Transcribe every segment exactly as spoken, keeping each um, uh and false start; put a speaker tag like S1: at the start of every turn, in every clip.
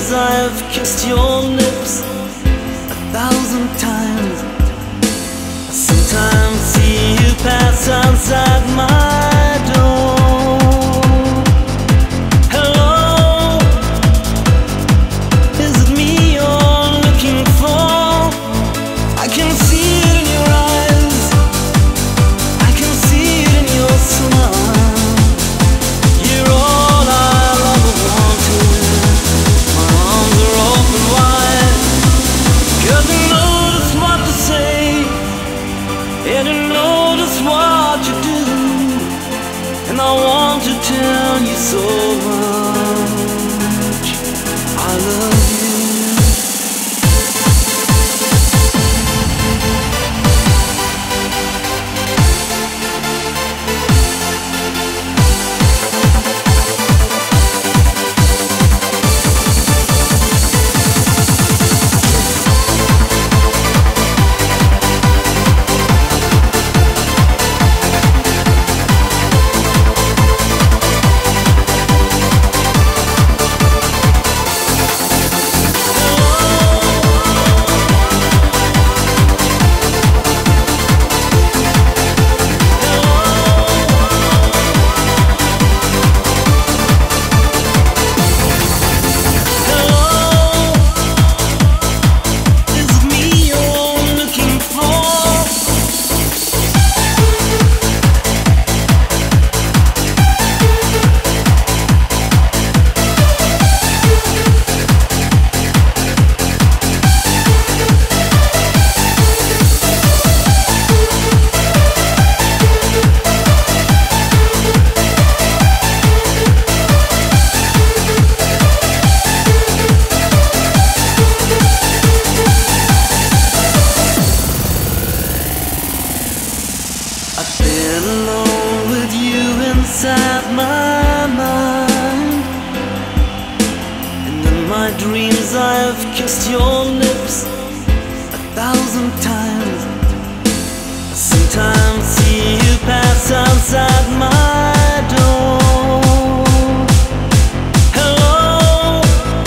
S1: dreams I have kissed your lips a thousand times. I sometimes see you pass outside my door. Hello, is it me you're looking for? I can see it in your eyes, I can see it in your smile. You're all I'll ever wanted. My arms are open wide, 'cause I know just what to say, and I know just what you do, and I want to tell you so much I love you. I've been alone with you inside my mind, and in my dreams I have kissed your lips a thousand times. I sometimes see you pass outside my door. Hello,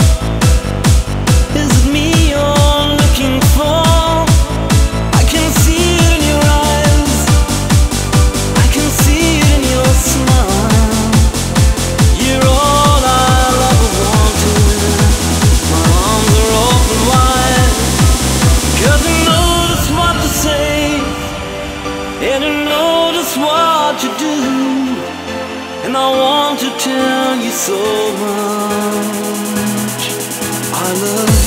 S1: is it me you're looking for? I can see it in your eyes, I can see it in your smile. You're all I'll ever wanted. My arms are open wide, 'cause I know just what to say, and I know just what you do, and I want to tell you so much I love you.